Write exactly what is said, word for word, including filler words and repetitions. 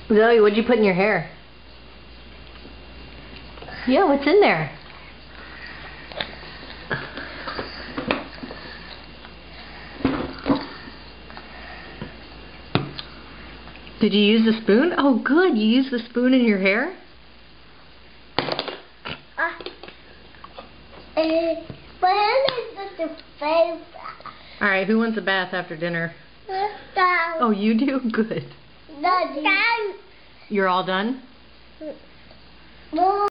Zoe, what'd you put in your hair? Yeah, what's in there? Did you use the spoon? Oh, good. You used the spoon in your hair? Uh, uh, but it's just a favorite. Alright, who wants a bath after dinner? Dad. Oh, you do? Good. Dad. You're all done? Mom.